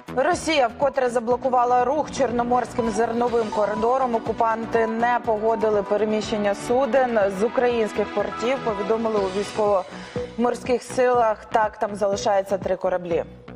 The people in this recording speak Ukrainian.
Росія вкотре заблокувала рух Чорноморським зерновим коридором. Окупанти не погодили переміщення суден з українських портів. Повідомили у військово-морських силах. Так, там залишається 3 кораблі.